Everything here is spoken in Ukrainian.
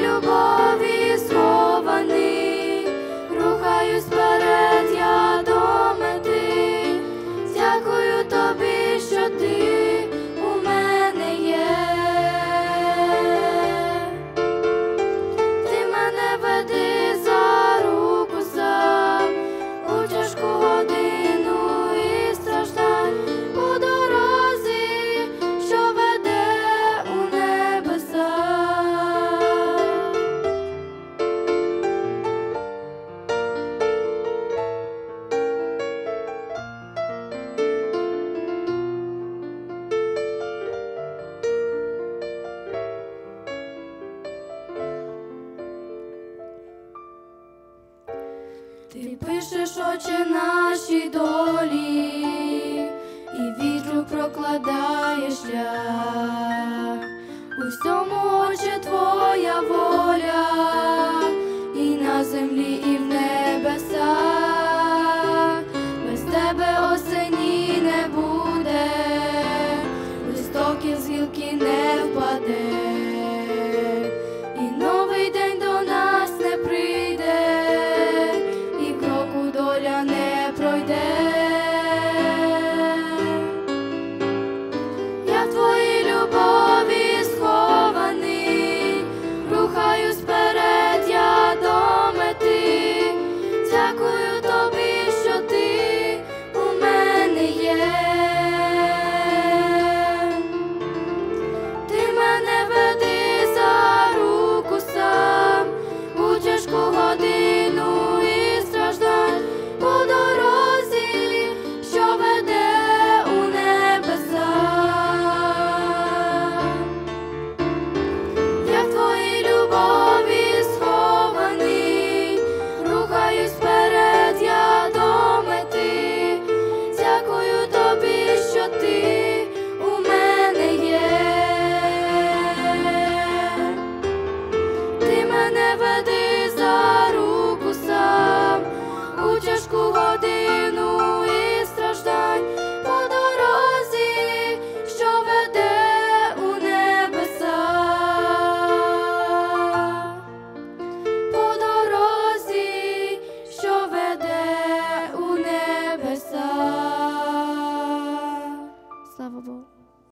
любові схований, рухаюсь вперед я до мети. Дякую тобі, що ти у мене є. Ти мене веди за руку сам у тяжку годину і страждань, по дорозі, що веде у небеса. Ти пишеш очі нашій долі, і вітру прокладаєш шлях. У всьому, Отче, твоя воля, і на землі, і в небесах.